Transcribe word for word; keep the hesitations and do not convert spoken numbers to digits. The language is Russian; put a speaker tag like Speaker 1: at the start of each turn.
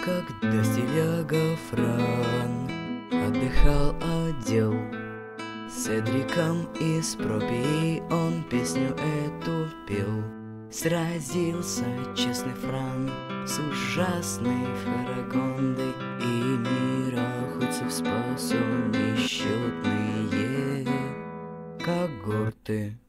Speaker 1: Когда стиляга Фран отдыхал отдел с Эдриком из Пропии, он песню эту пел. Сразился честный Фран с ужасной Фарагондой, и мирохудцев спас он несчетные когорты.